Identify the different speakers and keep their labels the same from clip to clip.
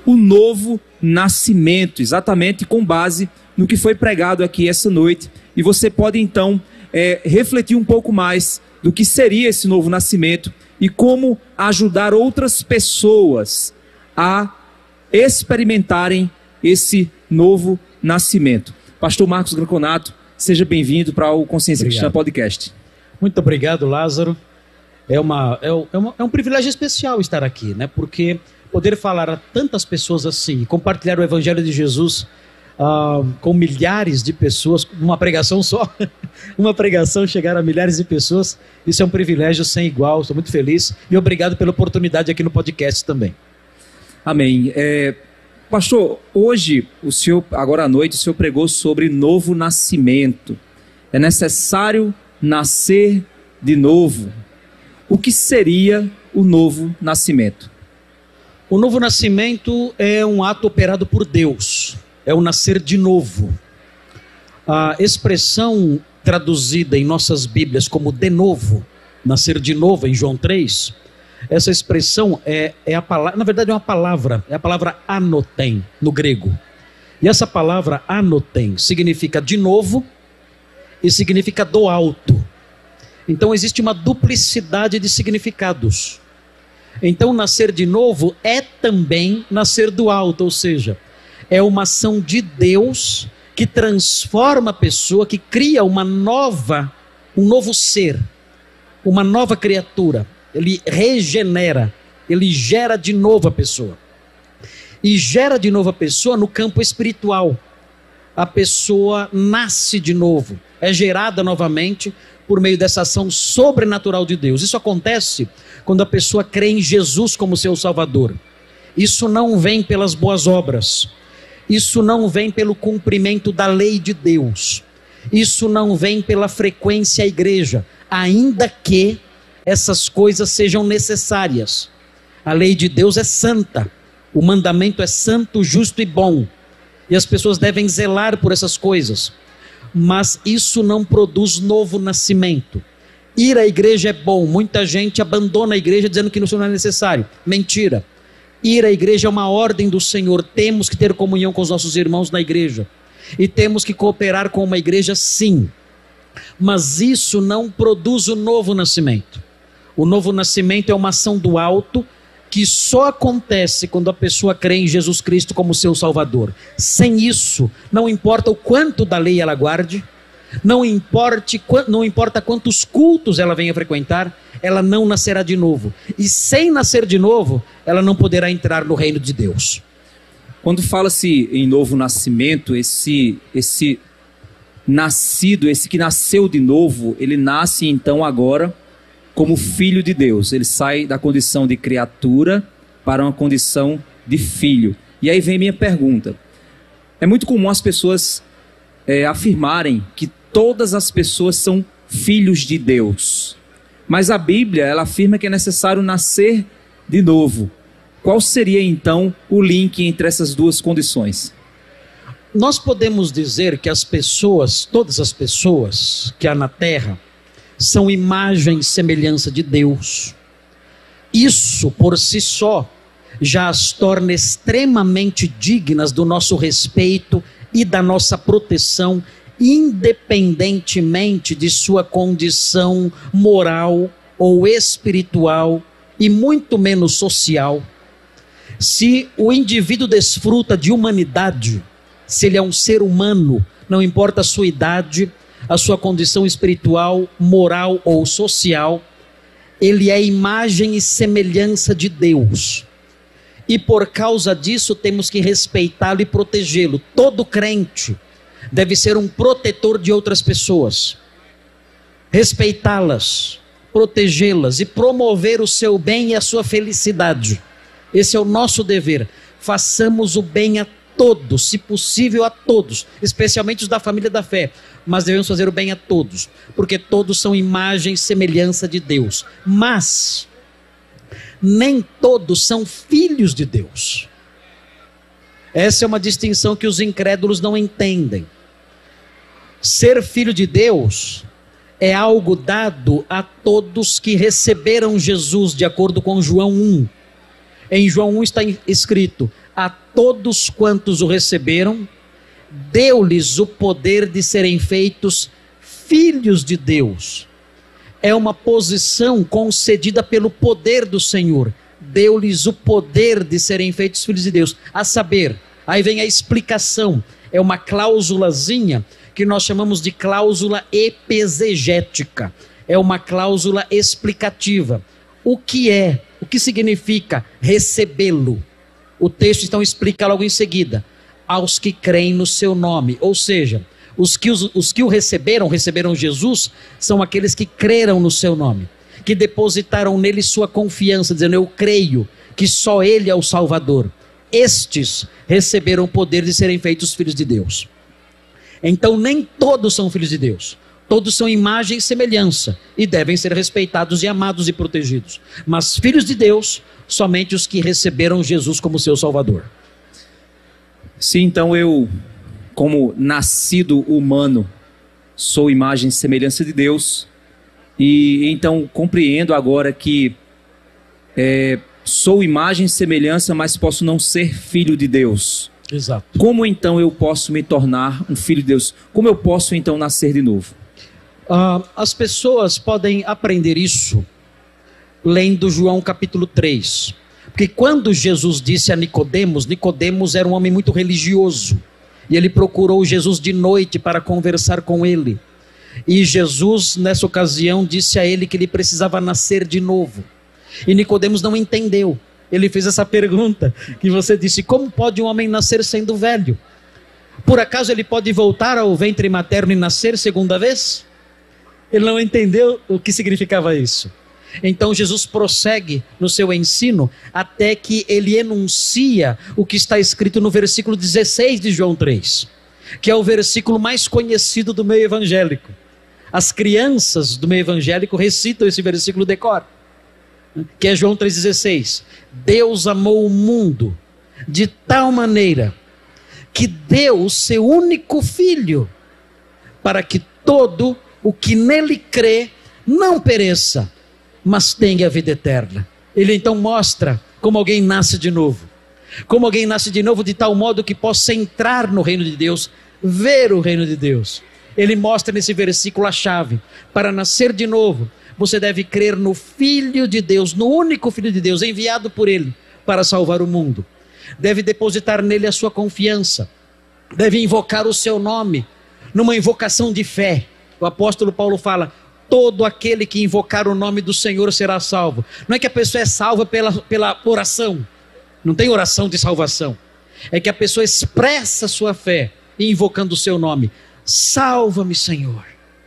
Speaker 1: o novo nascimento, exatamente com base no que foi pregado aqui essa noite. E você pode então refletir um pouco mais do que seria esse novo nascimento e como ajudar outras pessoas a experimentarem esse novo nascimento. Pastor Marcos Granconato, seja bem-vindo para o Consciência Cristã Podcast.
Speaker 2: Muito obrigado, Lázaro. É um privilégio especial estar aqui, né? Porque poder falar a tantas pessoas assim, compartilhar o Evangelho de Jesus com milhares de pessoas, uma pregação só, uma pregação chegar a milhares de pessoas, isso é um privilégio sem igual, estou muito feliz e obrigado pela oportunidade aqui no podcast também.
Speaker 1: Amém. Pastor, hoje, agora à noite, o senhor pregou sobre novo nascimento. É necessário nascer de novo. O que seria o novo nascimento?
Speaker 2: O novo nascimento é um ato operado por Deus, é o nascer de novo. A expressão traduzida em nossas Bíblias como de novo, nascer de novo em João 3, essa expressão é a palavra, na verdade é uma palavra, é a palavra anotem no grego. E essa palavra anotem significa de novo e significa do alto. Então existe uma duplicidade de significados. Então nascer de novo é também nascer do alto, ou seja, é uma ação de Deus que transforma a pessoa, que cria um novo ser, uma nova criatura. Ele regenera, ele gera de novo a pessoa. E gera de novo a pessoa no campo espiritual. A pessoa nasce de novo, é gerada novamente por meio dessa ação sobrenatural de Deus. Isso acontece quando a pessoa crê em Jesus como seu Salvador. Isso não vem pelas boas obras. Isso não vem pelo cumprimento da lei de Deus. Isso não vem pela frequência à igreja, ainda que essas coisas sejam necessárias. A lei de Deus é santa, o mandamento é santo, justo e bom, e as pessoas devem zelar por essas coisas, mas isso não produz novo nascimento. Ir à igreja é bom, muita gente abandona a igreja dizendo que isso não é necessário. Mentira. Ir à igreja é uma ordem do Senhor, temos que ter comunhão com os nossos irmãos na igreja, e temos que cooperar com uma igreja sim, mas isso não produz o novo nascimento. O novo nascimento é uma ação do alto que só acontece quando a pessoa crê em Jesus Cristo como seu Salvador. Sem isso, não importa o quanto da lei ela guarde, não importa quantos cultos ela venha frequentar, ela não nascerá de novo. E sem nascer de novo, ela não poderá entrar no reino de Deus.
Speaker 1: Quando fala-se em novo nascimento, esse nascido, esse que nasceu de novo, ele nasce então agora como filho de Deus. Ele sai da condição de criatura para uma condição de filho. E aí vem minha pergunta. É muito comum as pessoas afirmarem que todas as pessoas são filhos de Deus. Mas a Bíblia, ela afirma que é necessário nascer de novo. Qual seria então o link entre essas duas condições?
Speaker 2: Nós podemos dizer que as pessoas, todas as pessoas que há na terra, são imagem e semelhança de Deus. Isso por si só já as torna extremamente dignas do nosso respeito e da nossa proteção, independentemente de sua condição moral ou espiritual e muito menos social. Se o indivíduo desfruta de humanidade, se ele é um ser humano, não importa a sua idade, a sua condição espiritual, moral ou social, ele é imagem e semelhança de Deus. E por causa disso temos que respeitá-lo e protegê-lo. Todo crente deve ser um protetor de outras pessoas, respeitá-las, protegê-las e promover o seu bem e a sua felicidade. Esse é o nosso dever. Façamos o bem a todos, se possível a todos, especialmente os da família da fé, mas devemos fazer o bem a todos, porque todos são imagem e semelhança de Deus. Mas nem todos são filhos de Deus. Essa é uma distinção que os incrédulos não entendem. Ser filho de Deus é algo dado a todos que receberam Jesus, de acordo com João 1. Em João 1 está escrito: a todos quantos o receberam, deu-lhes o poder de serem feitos filhos de Deus. É uma posição concedida pelo poder do Senhor. Deu-lhes o poder de serem feitos filhos de Deus. A saber, aí vem a explicação. É uma cláusulazinha que nós chamamos de cláusula epesegética. É uma cláusula explicativa. O que significa recebê-lo? O texto então explica logo em seguida. Aos que creem no seu nome. Ou seja, os que o receberam Jesus, são aqueles que creram no seu nome, que depositaram nele sua confiança, dizendo: eu creio que só ele é o Salvador. Estes receberam o poder de serem feitos filhos de Deus. Então nem todos são filhos de Deus. Todos são imagem e semelhança e devem ser respeitados e amados e protegidos. Mas filhos de Deus, somente os que receberam Jesus como seu Salvador.
Speaker 1: Se então eu, como nascido humano, sou imagem e semelhança de Deus, e então compreendo agora que sou imagem e semelhança, mas posso não ser filho de Deus.
Speaker 2: Exato.
Speaker 1: Como então eu posso me tornar um filho de Deus? Como eu posso então nascer de novo?
Speaker 2: As pessoas podem aprender isso lendo João capítulo 3. Porque quando Jesus disse a Nicodemos era um homem muito religioso. E ele procurou Jesus de noite para conversar com ele. E Jesus, nessa ocasião, disse a ele que ele precisava nascer de novo. E Nicodemos não entendeu. Ele fez essa pergunta que você disse: como pode um homem nascer sendo velho? Por acaso ele pode voltar ao ventre materno e nascer segunda vez? Ele não entendeu o que significava isso. Então Jesus prossegue no seu ensino até que ele enuncia o que está escrito no versículo 16 de João 3, que é o versículo mais conhecido do meio evangélico. As crianças do meio evangélico recitam esse versículo de cor, que é João 3,16. Deus amou o mundo de tal maneira que deu o seu único filho, para que todo o que nele crê não pereça, mas tenha a vida eterna. Ele então mostra como alguém nasce de novo. Como alguém nasce de novo de tal modo que possa entrar no reino de Deus, ver o reino de Deus. Ele mostra nesse versículo a chave. Para nascer de novo, você deve crer no Filho de Deus, no único Filho de Deus, enviado por Ele para salvar o mundo. Deve depositar nele a sua confiança. Deve invocar o seu nome, numa invocação de fé. O apóstolo Paulo fala: todo aquele que invocar o nome do Senhor será salvo. Não é que a pessoa é salva pela oração. Não tem oração de salvação. É que a pessoa expressa sua fé invocando o seu nome. Salva-me, Senhor.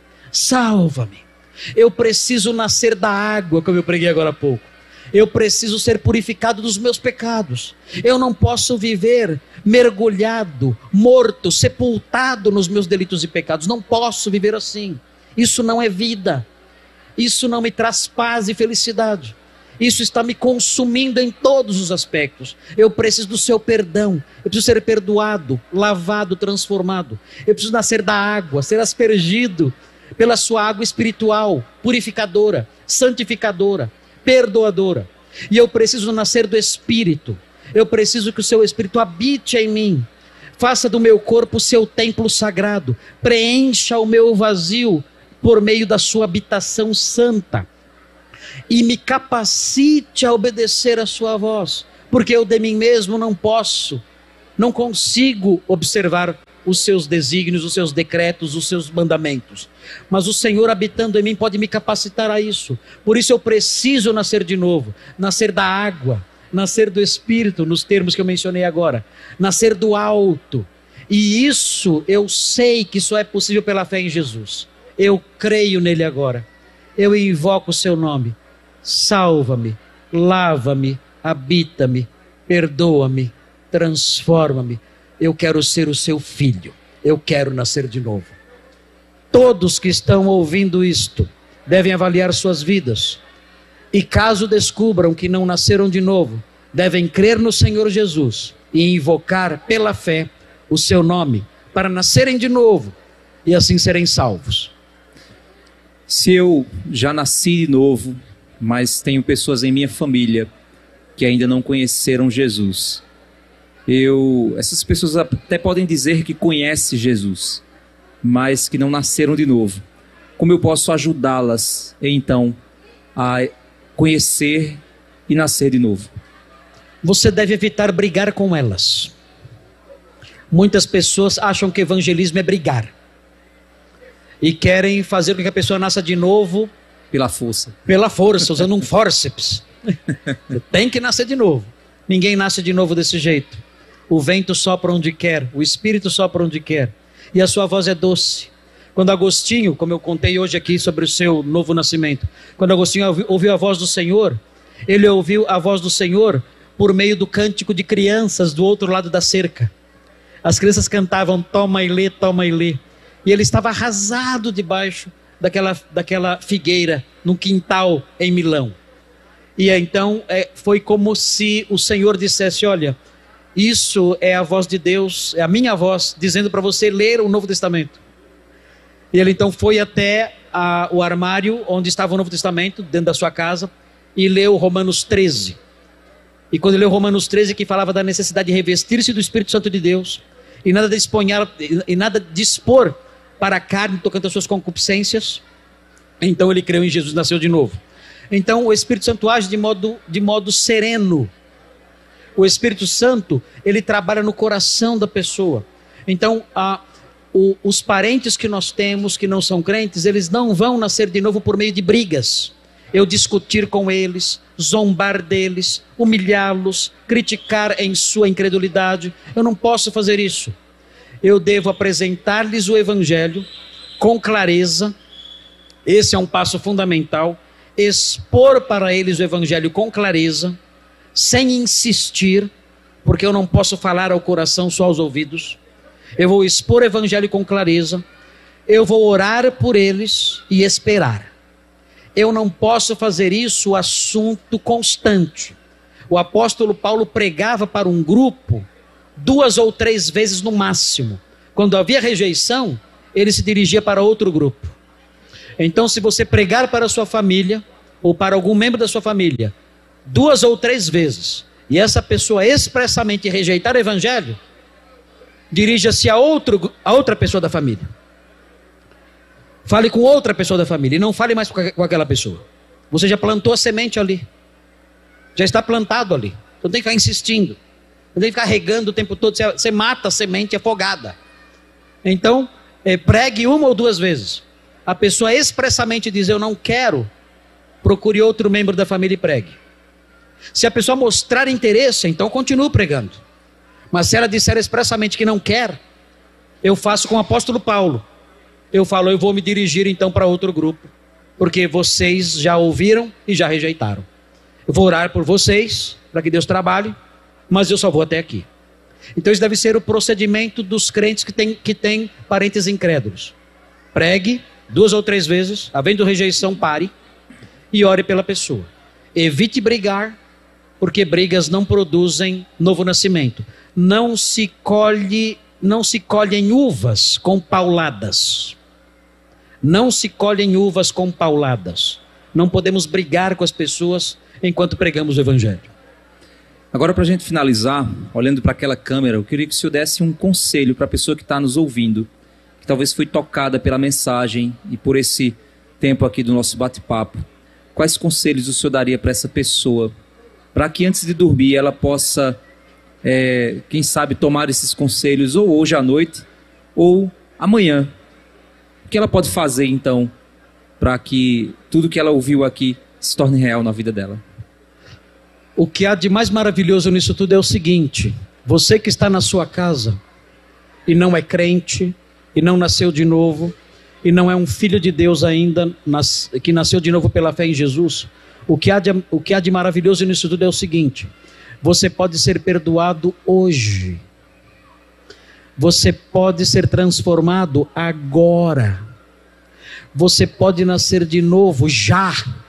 Speaker 2: Salva-me. Eu preciso nascer da água, como eu preguei agora há pouco. Eu preciso ser purificado dos meus pecados. Eu não posso viver mergulhado, morto, sepultado nos meus delitos e pecados. Não posso viver assim. Isso não é vida. Isso não me traz paz e felicidade. Isso está me consumindo em todos os aspectos. Eu preciso do seu perdão. Eu preciso ser perdoado, lavado, transformado. Eu preciso nascer da água, ser aspergido pela sua água espiritual, purificadora, santificadora, perdoadora. E eu preciso nascer do Espírito. Eu preciso que o seu Espírito habite em mim. Faça do meu corpo o seu templo sagrado. Preencha o meu vazio por meio da sua habitação santa. E me capacite a obedecer a sua voz. Porque eu de mim mesmo não consigo observar os seus desígnios, os seus decretos, os seus mandamentos. Mas o Senhor habitando em mim pode me capacitar a isso. Por isso eu preciso nascer de novo. Nascer da água, nascer do Espírito, nos termos que eu mencionei agora. Nascer do alto. E isso eu sei que só é possível pela fé em Jesus. Eu creio nele agora. Eu invoco o seu nome. Salva-me, lava-me, habita-me, perdoa-me, transforma-me. Eu quero ser o seu filho. Eu quero nascer de novo. Todos que estão ouvindo isto devem avaliar suas vidas. E caso descubram que não nasceram de novo, devem crer no Senhor Jesus e invocar pela fé o seu nome para nascerem de novo e assim serem salvos.
Speaker 1: Se eu já nasci de novo, mas tenho pessoas em minha família que ainda não conheceram Jesus, Essas pessoas até podem dizer que conhecem Jesus, mas que não nasceram de novo. Como eu posso ajudá-las, então, a conhecer e nascer de novo?
Speaker 2: Você deve evitar brigar com elas. Muitas pessoas acham que evangelismo é brigar e querem fazer com que a pessoa nasça de novo
Speaker 1: pela força,
Speaker 2: usando um fórceps. Tem que nascer de novo. Ninguém nasce de novo desse jeito. O vento sopra onde quer, o Espírito sopra onde quer, e a sua voz é doce. Quando Agostinho, como eu contei hoje aqui sobre o seu novo nascimento, quando Agostinho ouviu a voz do Senhor, ele ouviu a voz do Senhor por meio do cântico de crianças do outro lado da cerca. As crianças cantavam, toma e lê, toma e lê. E ele estava arrasado debaixo daquela figueira, num quintal em Milão. E então foi como se o Senhor dissesse, olha, isso é a voz de Deus, é a minha voz, dizendo para você ler o Novo Testamento. E ele então foi até o armário onde estava o Novo Testamento, dentro da sua casa, e leu Romanos 13. E quando leu Romanos 13, que falava da necessidade de revestir-se do Espírito Santo de Deus, e nada dispor para a carne, tocando as suas concupiscências, então ele creu em Jesus e nasceu de novo. Então o Espírito Santo age de modo sereno. O Espírito Santo, ele trabalha no coração da pessoa. Então, os parentes que nós temos, que não são crentes, eles não vão nascer de novo por meio de brigas. Eu discutir com eles, zombar deles, humilhá-los, criticar em sua incredulidade. Eu não posso fazer isso. Eu devo apresentar-lhes o Evangelho com clareza. Esse é um passo fundamental. Expor para eles o Evangelho com clareza, sem insistir, porque eu não posso falar ao coração, só aos ouvidos. Eu vou expor o Evangelho com clareza, eu vou orar por eles e esperar. Eu não posso fazer isso assunto constante. O apóstolo Paulo pregava para um grupo 2 ou 3 vezes no máximo. Quando havia rejeição, ele se dirigia para outro grupo. Então, se você pregar para a sua família, ou para algum membro da sua família, 2 ou 3 vezes, e essa pessoa expressamente rejeitar o Evangelho, dirija-se a outra pessoa da família. Fale com outra pessoa da família, e não fale mais com aquela pessoa. Você já plantou a semente ali, já está plantado ali, então tem que ficar insistindo, não tem que ficar regando o tempo todo, você mata a semente afogada. Então, pregue 1 ou 2 vezes. A pessoa expressamente diz, eu não quero, procure outro membro da família e pregue. Se a pessoa mostrar interesse, então continue pregando. Mas se ela disser expressamente que não quer, eu faço com o apóstolo Paulo. Eu falo, eu vou me dirigir então para outro grupo, porque vocês já ouviram e já rejeitaram. Eu vou orar por vocês, para que Deus trabalhe, mas eu só vou até aqui. Então esse deve ser o procedimento dos crentes que têm parentes incrédulos. Pregue 2 ou 3 vezes, havendo rejeição, pare e ore pela pessoa. Evite brigar, porque brigas não produzem novo nascimento. Não se colhem uvas com pauladas. Não se colhem uvas com pauladas. Não podemos brigar com as pessoas enquanto pregamos o Evangelho.
Speaker 1: Agora, para a gente finalizar, olhando para aquela câmera, eu queria que o senhor desse um conselho para a pessoa que está nos ouvindo, que talvez foi tocada pela mensagem e por esse tempo aqui do nosso bate-papo. Quais conselhos o senhor daria para essa pessoa, para que antes de dormir ela possa, quem sabe, tomar esses conselhos ou hoje à noite ou amanhã? O que ela pode fazer então para que tudo que ela ouviu aqui se torne real na vida dela?
Speaker 2: O que há de mais maravilhoso nisso tudo é o seguinte: você que está na sua casa e não é crente, e não nasceu de novo, e não é um filho de Deus ainda, que nasceu de novo pela fé em Jesus, o que há de maravilhoso nisso tudo é o seguinte: você pode ser perdoado hoje, você pode ser transformado agora, você pode nascer de novo já,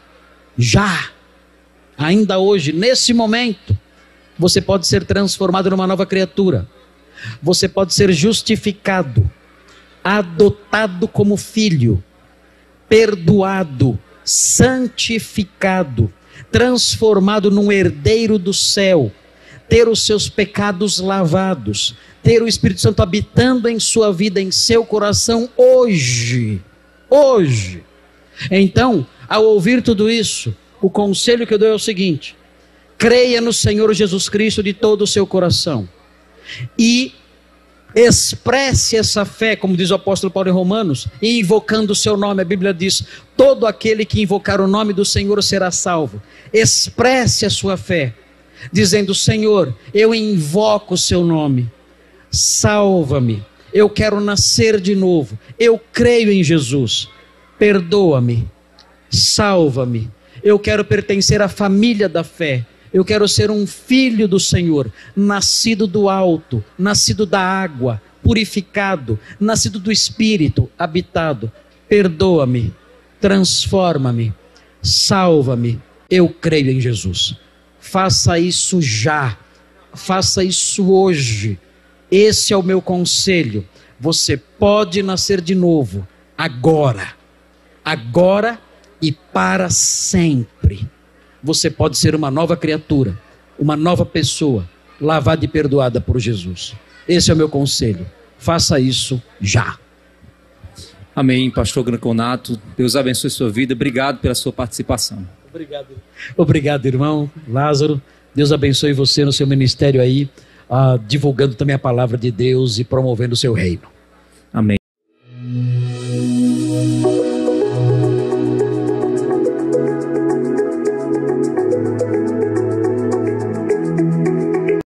Speaker 2: ainda hoje, nesse momento, você pode ser transformado numa nova criatura, você pode ser justificado, adotado como filho, perdoado, santificado, transformado num herdeiro do céu, ter os seus pecados lavados, ter o Espírito Santo habitando em sua vida, em seu coração hoje. Hoje. Então, ao ouvir tudo isso, o conselho que eu dou é o seguinte: creia no Senhor Jesus Cristo de todo o seu coração e expresse essa fé, como diz o apóstolo Paulo em Romanos, invocando o seu nome. A Bíblia diz: todo aquele que invocar o nome do Senhor será salvo. Expresse a sua fé, dizendo: Senhor, eu invoco o seu nome, salva-me, eu quero nascer de novo, eu creio em Jesus, perdoa-me, salva-me, eu quero pertencer à família da fé, eu quero ser um filho do Senhor, nascido do alto, nascido da água, purificado, nascido do Espírito, habitado. Perdoa-me, transforma-me, salva-me, eu creio em Jesus. Faça isso já, faça isso hoje. Esse é o meu conselho. Você pode nascer de novo, agora e para sempre. Você pode ser uma nova criatura, uma nova pessoa, lavada e perdoada por Jesus. Esse é o meu conselho. Faça isso já.
Speaker 1: Amém, pastor Granconato. Deus abençoe sua vida. Obrigado pela sua participação.
Speaker 2: Obrigado, irmão Lázaro. Deus abençoe você no seu ministério aí, divulgando também a palavra de Deus e promovendo o seu reino.
Speaker 1: Amém.